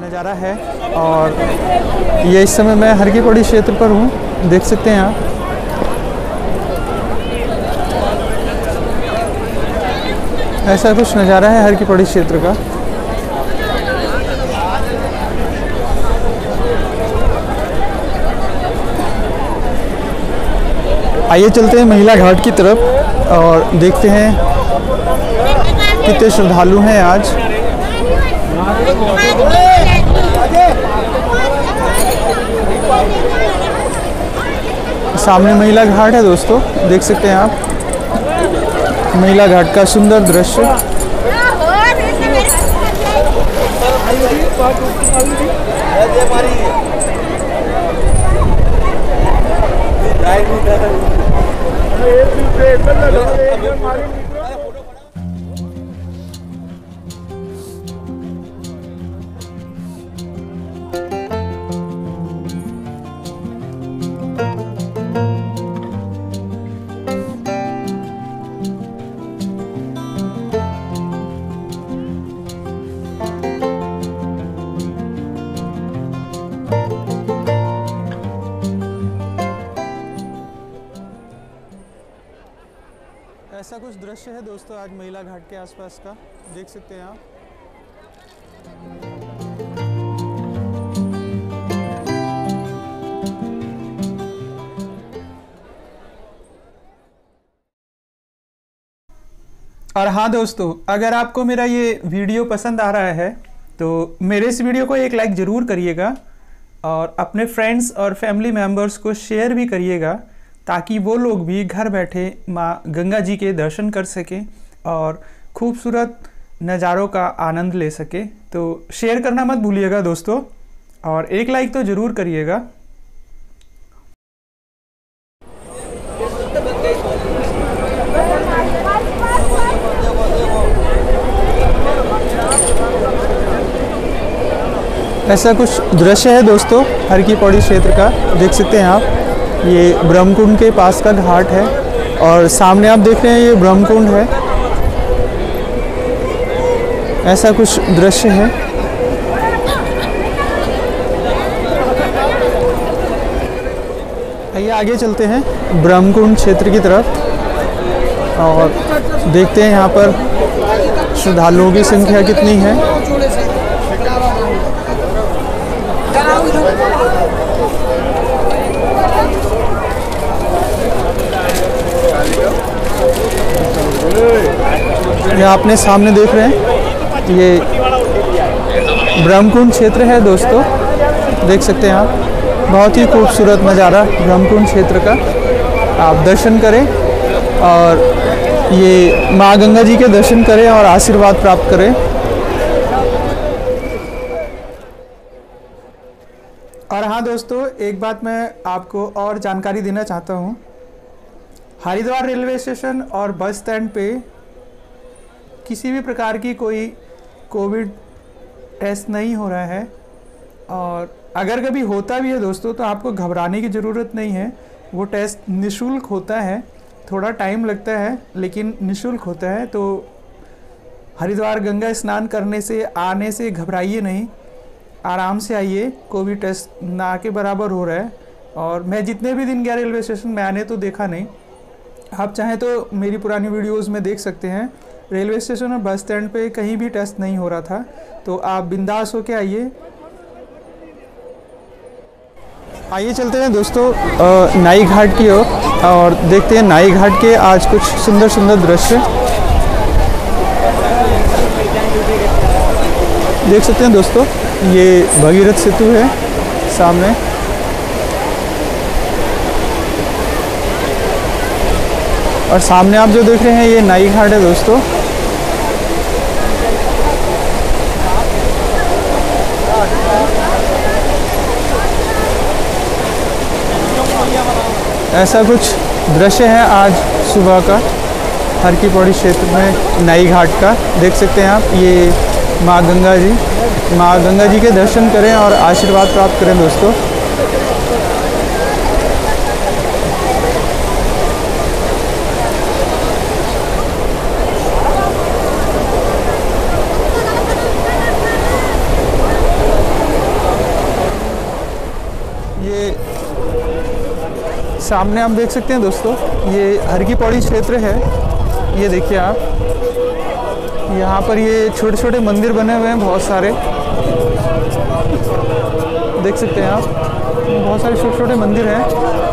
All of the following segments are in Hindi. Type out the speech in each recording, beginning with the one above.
नज़ारा है। और ये इस समय मैं हर की पौड़ी क्षेत्र पर हूँ, देख सकते हैं आप। ऐसा कुछ नज़ारा है हर की पौड़ी क्षेत्र का। आइए चलते हैं महिला घाट की तरफ और देखते हैं कितने श्रद्धालु हैं आज। सामने महिला घाट है दोस्तों, देख सकते हैं आप महिला घाट का सुंदर दृश्य। ऐसा कुछ दृश्य है दोस्तों आज महिला घाट के आसपास का, देख सकते हैं आप। और हाँ दोस्तों, अगर आपको मेरा ये वीडियो पसंद आ रहा है तो मेरे इस वीडियो को एक लाइक ज़रूर करिएगा और अपने फ्रेंड्स और फैमिली मेम्बर्स को शेयर भी करिएगा, ताकि वो लोग भी घर बैठे माँ गंगा जी के दर्शन कर सकें और खूबसूरत नज़ारों का आनंद ले सके। तो शेयर करना मत भूलिएगा दोस्तों, और एक लाइक तो ज़रूर करिएगा। ऐसा कुछ दृश्य है दोस्तों हर की पौड़ी क्षेत्र का, देख सकते हैं आप। ये ब्रह्मकुंड के पास का घाट है और सामने आप देख रहे हैं ये ब्रह्मकुंड है। ऐसा कुछ दृश्य है। आइए आगे चलते हैं ब्रह्मकुंड क्षेत्र की तरफ और देखते हैं यहाँ पर श्रद्धालुओं की संख्या कितनी है। ये आपने सामने देख रहे हैं ये ब्रह्मकुंड क्षेत्र है दोस्तों, देख सकते हैं आप। बहुत ही खूबसूरत नज़ारा ब्रह्मकुंड क्षेत्र का। आप दर्शन करें और ये माँ गंगा जी के दर्शन करें और आशीर्वाद प्राप्त करें। और हाँ दोस्तों, एक बात मैं आपको और जानकारी देना चाहता हूँ। हरिद्वार रेलवे स्टेशन और बस स्टैंड पे किसी भी प्रकार की कोई कोविड टेस्ट नहीं हो रहा है, और अगर कभी होता भी है दोस्तों तो आपको घबराने की ज़रूरत नहीं है। वो टेस्ट निःशुल्क होता है, थोड़ा टाइम लगता है लेकिन निःशुल्क होता है। तो हरिद्वार गंगा स्नान करने से आने से घबराइए नहीं, आराम से आइए। कोविड टेस्ट ना के बराबर हो रहा है। और मैं जितने भी दिन गया रेलवे स्टेशन में आने तो देखा नहीं, आप चाहें तो मेरी पुरानी वीडियोस में देख सकते हैं। रेलवे स्टेशन और बस स्टैंड पे कहीं भी टेस्ट नहीं हो रहा था, तो आप बिंदास होके आइए। आइए चलते हैं दोस्तों नाई घाट की ओर और देखते हैं नाई घाट के आज कुछ सुंदर सुंदर दृश्य। देख सकते हैं दोस्तों, ये भगीरथ सेतु है सामने। और सामने आप जो देख रहे हैं ये नाई घाट है दोस्तों। ऐसा कुछ दृश्य है आज सुबह का हर की पौड़ी क्षेत्र में नाई घाट का, देख सकते हैं आप। ये माँ गंगा जी के दर्शन करें और आशीर्वाद प्राप्त करें दोस्तों। सामने आप देख सकते हैं दोस्तों, ये हर की पौड़ी क्षेत्र है। ये देखिए आप, यहाँ पर ये छोटे छोटे मंदिर बने हुए हैं बहुत सारे, देख सकते हैं आप, बहुत सारे छोटे छोटे मंदिर हैं।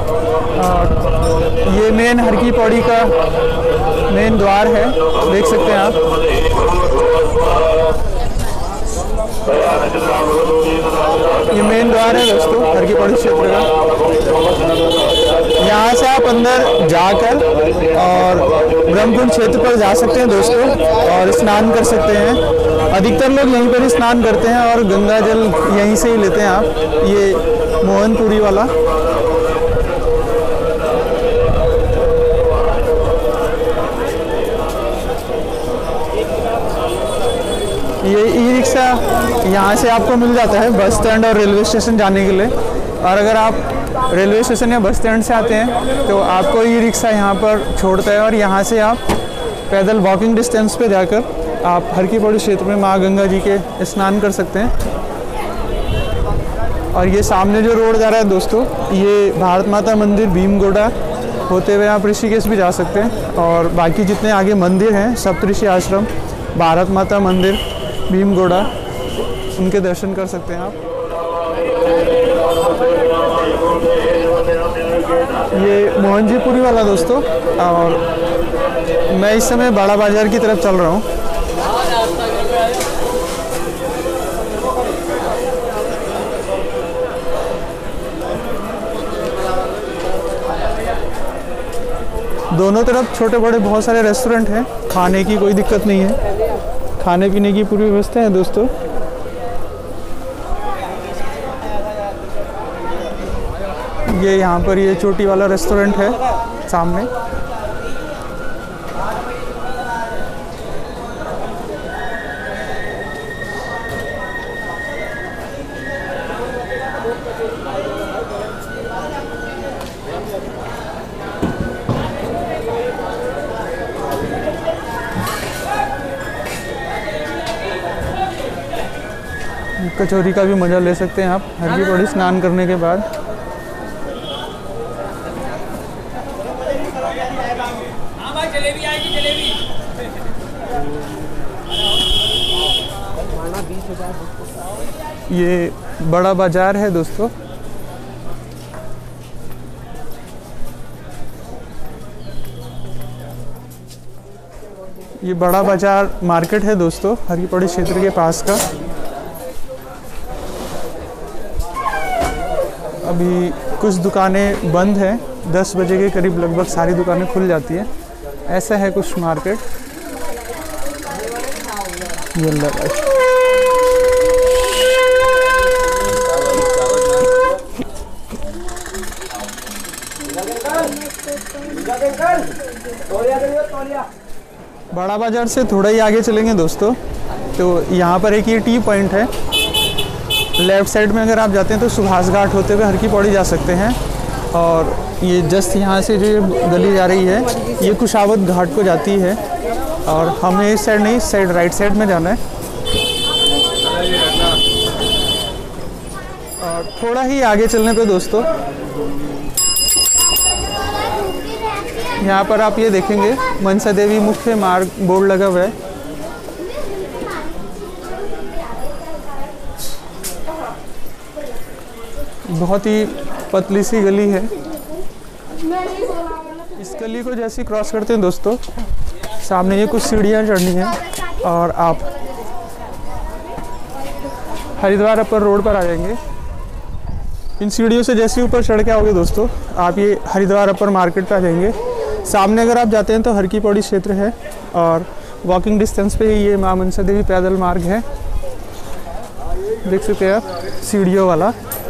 और ये मेन हर की पौड़ी का मेन द्वार है, देख सकते हैं आप। ये मेन द्वार है दोस्तों हर की पौड़ी क्षेत्र का। यहाँ से आप अंदर जाकर और ब्रह्मकुंड क्षेत्र पर जा सकते हैं दोस्तों, और स्नान कर सकते हैं। अधिकतर लोग यहीं पर ही स्नान करते हैं और गंगा जल यहीं से ही लेते हैं आप। ये मोहनपुरी वाला, ये ई रिक्शा यहाँ से आपको मिल जाता है बस स्टैंड और रेलवे स्टेशन जाने के लिए। और अगर आप रेलवे स्टेशन या बस स्टैंड से आते हैं तो आपको ई रिक्शा यहाँ पर छोड़ता है, और यहाँ से आप पैदल वॉकिंग डिस्टेंस पे जाकर आप हर की पौड़ी क्षेत्र में माँ गंगा जी के स्नान कर सकते हैं। और ये सामने जो रोड जा रहा है दोस्तों, ये भारत माता मंदिर भीमगोड़ा होते हुए आप ऋषिकेश भी जा सकते हैं। और बाकी जितने आगे मंदिर हैं, सप्तऋषि आश्रम, भारत माता मंदिर, भीमगोड़ा, उनके दर्शन कर सकते हैं आप। ये मोहनजीपुरी वाला दोस्तों, और मैं इस समय बड़ा बाजार की तरफ चल रहा हूँ। दोनों तरफ छोटे बड़े बहुत सारे रेस्टोरेंट हैं, खाने की कोई दिक्कत नहीं है, खाने पीने की पूरी व्यवस्था है दोस्तों। ये यहाँ पर ये चोटी वाला रेस्टोरेंट है सामने। कचौरी का भी मज़ा ले सकते हैं आप हर की पौड़ी स्नान करने के बाद। ये बड़ा बाजार है दोस्तों। ये बड़ा बाजार मार्केट है दोस्तों हर की पौड़ी क्षेत्र के पास का। अभी कुछ दुकानें बंद हैं, 10 बजे के करीब लगभग सारी दुकानें खुल जाती हैं। ऐसा है कुछ मार्केट। ये बड़ा बाजार से थोड़ा ही आगे चलेंगे दोस्तों, तो यहाँ पर एक ये टी पॉइंट है। लेफ़्ट साइड में अगर आप जाते हैं तो सुभाष घाट होते हुए हर की पौड़ी जा सकते हैं। और ये जस्ट यहाँ से जो गली जा रही है, ये कुशावत घाट को जाती है। और हमें इस साइड नहीं, इस साइड राइट साइड में जाना है। और थोड़ा ही आगे चलने पे दोस्तों, यहाँ पर आप ये देखेंगे मनसा देवी मुख्य मार्ग बोर्ड लगा हुआ है। बहुत ही पतली सी गली है। इस गली को जैसे ही क्रॉस करते हैं दोस्तों, सामने ये कुछ सीढ़ियाँ चढ़नी हैं और आप हरिद्वार अपर रोड पर आ जाएंगे। इन सीढ़ियों से जैसे ऊपर चढ़ के आओगे दोस्तों, आप ये हरिद्वार अपर मार्केट पे आ जाएंगे। सामने अगर आप जाते हैं तो हर की पौड़ी क्षेत्र है, और वॉकिंग डिस्टेंस पे ही ये माँ मनसा देवी पैदल मार्ग है, देख सकते हैं आप, सीढ़ियों वाला।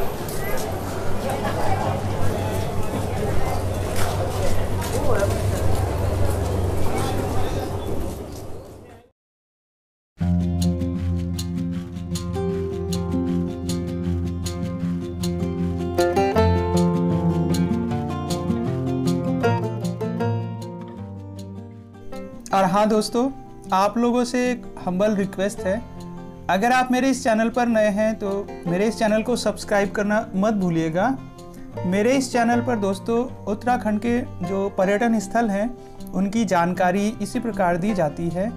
और हाँ दोस्तों, आप लोगों से एक हम्बल रिक्वेस्ट है, अगर आप मेरे इस चैनल पर नए हैं तो मेरे इस चैनल को सब्सक्राइब करना मत भूलिएगा। मेरे इस चैनल पर दोस्तों उत्तराखंड के जो पर्यटन स्थल हैं उनकी जानकारी इसी प्रकार दी जाती है।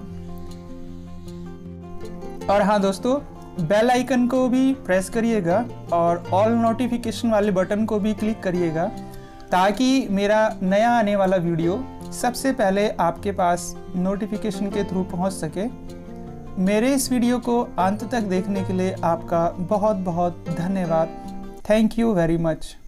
और हाँ दोस्तों, बेल आइकन को भी प्रेस करिएगा और ऑल नोटिफिकेशन वाले बटन को भी क्लिक करिएगा ताकि मेरा नया आने वाला वीडियो सबसे पहले आपके पास नोटिफिकेशन के थ्रू पहुंच सके। मेरे इस वीडियो को अंत तक देखने के लिए आपका बहुत बहुत धन्यवाद। Thank you very much.